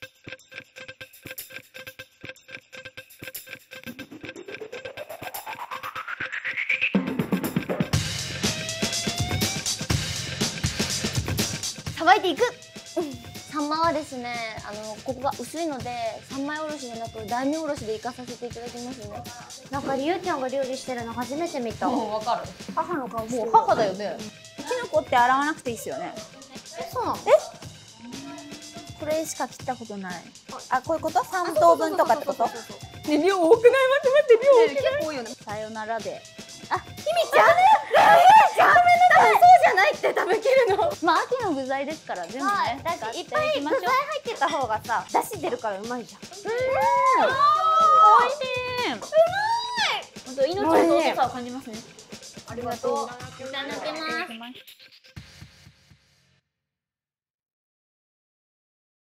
さばいていく。サンマはですね、ここが薄いので三枚おろしじゃなく大名おろしでいかさせていただきますね。 なんかりゅうちゃんが料理してるの初めて見た。 わかる。 母の顔してる。 もう母だよね。キノコって洗わなくていいっすよね。 そうなの？ これしか切ったことない。あ、こういうこと？3等分とかってこと？ ね、量多くない？待って量多くない？ 結構多いよね。さよならで。 あ、ひみちゃん。多分そうじゃないって食べきるの。 まあ秋の具材ですから全部ね。 だしいっぱい具材入ってた方がさ、出汁出るからうまいじゃん。 おいしい。うまい。本当命の尊さを感じますね。 ありがとう。いただきます。